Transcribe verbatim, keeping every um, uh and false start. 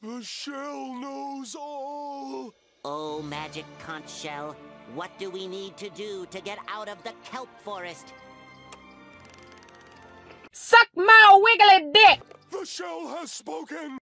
The shell knows all! Oh, magic conch shell, what do we need to do to get out of the kelp forest? Suck my wiggly dick! The shell has spoken!